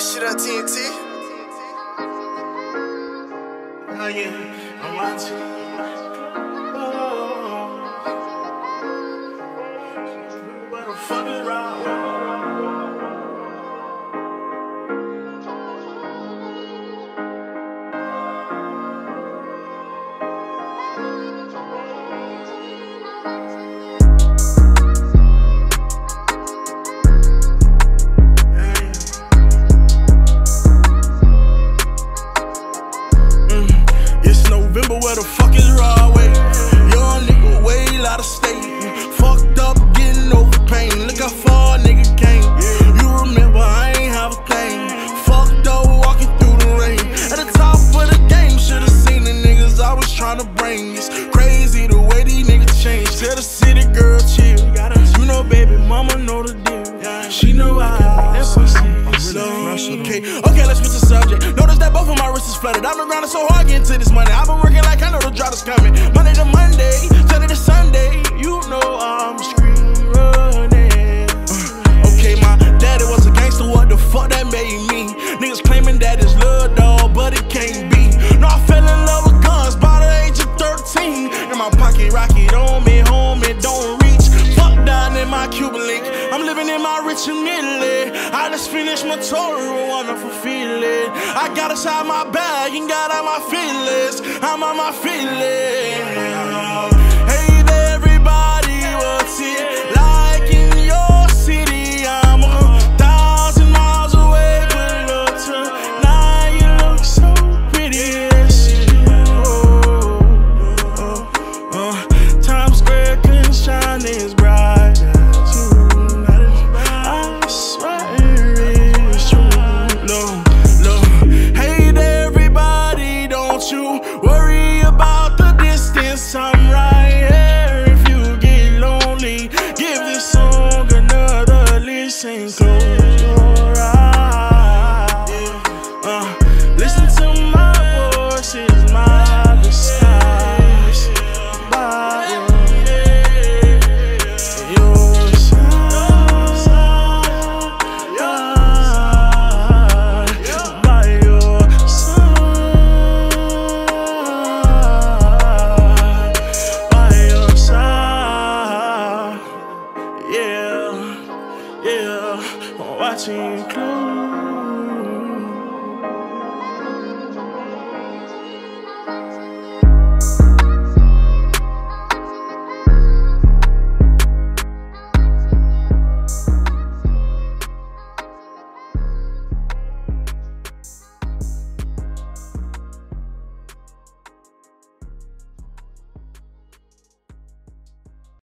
shit up, TNT. Oh yeah, I'm watching. What the fuck is wrong with me? November, where the fuck is Broadway? Young nigga way out of state. Fucked up, getting over pain. Look how far a nigga came. You remember I ain't have a thing. Fucked up, walking through the rain. At the top of the game, should've seen the niggas I was trying to bring. It's crazy the way these niggas change. Tell the city girl chill. You know baby mama know the deal. She know I that pussy. Okay, let's switch the subject. Notice that both of my wrists is flooded. I've been grinding so hard getting to this money. I've been working like I know the drop is coming. Monday to Monday, Sunday to Sunday. You know I'm screaming running. Okay, my daddy was a gangster. What the fuck that made me? Niggas claiming that it's love, dog, but it can't be. No, I fell in love with guns by the age of 13. In my pocket, rocket on me, home, it don't reach. Fuck down in my Cuban link. I'm living in my rich and Italy. I just finished my tour, a wonderful feeling. I got inside my bag and got out my feelings. I'm on my feelings.